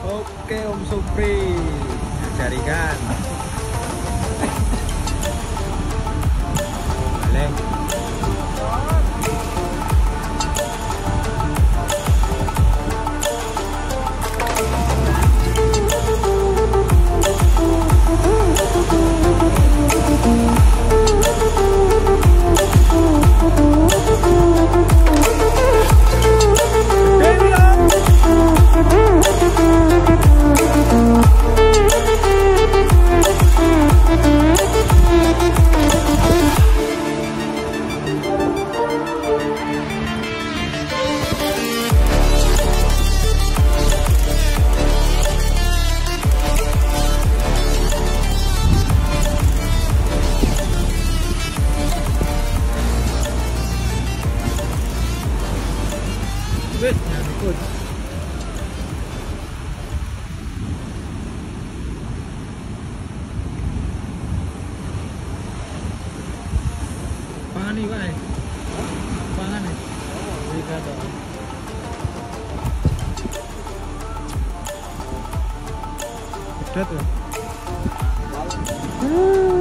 Oke Om Supri, cari ikan. Balik. Wait, nyangkut. Pangan nih, Pak. Pangan nih. Lihat dong. Pedet tuh.